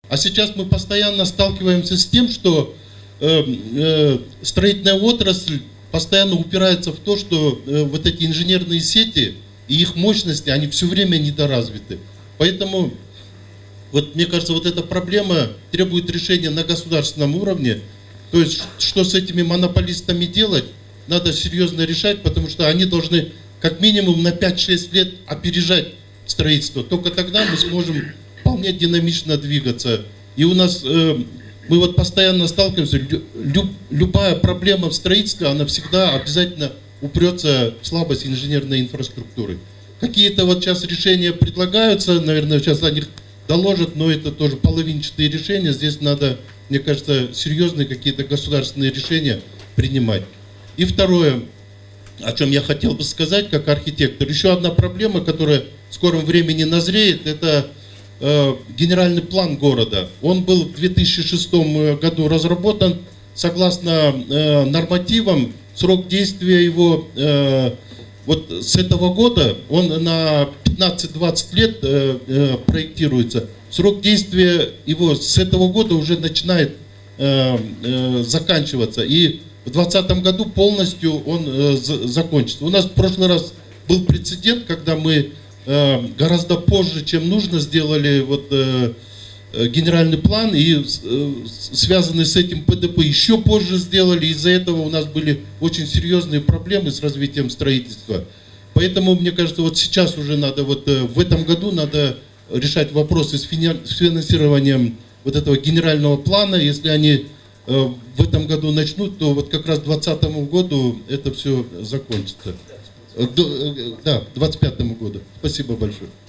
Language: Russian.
А сейчас мы постоянно сталкиваемся с тем, что строительная отрасль постоянно упирается в то, что вот эти инженерные сети и их мощности, они все время недоразвиты. Поэтому, вот, мне кажется, вот эта проблема требует решения на государственном уровне. То есть, что с этими монополистами делать, надо серьезно решать, потому что они должны как минимум на 5-6 лет опережать строительство. Только тогда мы сможем вполне динамично двигаться. И у нас, мы вот постоянно сталкиваемся, любая проблема в строительстве, она всегда обязательно упрется в слабость инженерной инфраструктуры. Какие-то вот сейчас решения предлагаются, наверное, сейчас о них доложат, но это тоже половинчатые решения. Здесь надо, мне кажется, серьезные какие-то государственные решения принимать. И второе, о чем я хотел бы сказать как архитектор, еще одна проблема, которая в скором времени назреет, это генеральный план города. Он был в 2006 году разработан. Согласно нормативам, срок действия его вот с этого года, он на 15-20 лет проектируется. Срок действия его с этого года уже начинает заканчиваться. И в 2020 году полностью он закончится. У нас в прошлый раз был прецедент, когда мы гораздо позже, чем нужно, сделали вот генеральный план, и связанный с этим ПДП еще позже сделали. Из-за этого у нас были очень серьезные проблемы с развитием строительства. Поэтому, мне кажется, вот сейчас уже надо, вот в этом году надо решать вопросы с финансированием вот этого генерального плана. Если они в этом году начнут, то вот как раз к 2020 году это все закончится. Да, к 2025 году. Спасибо большое.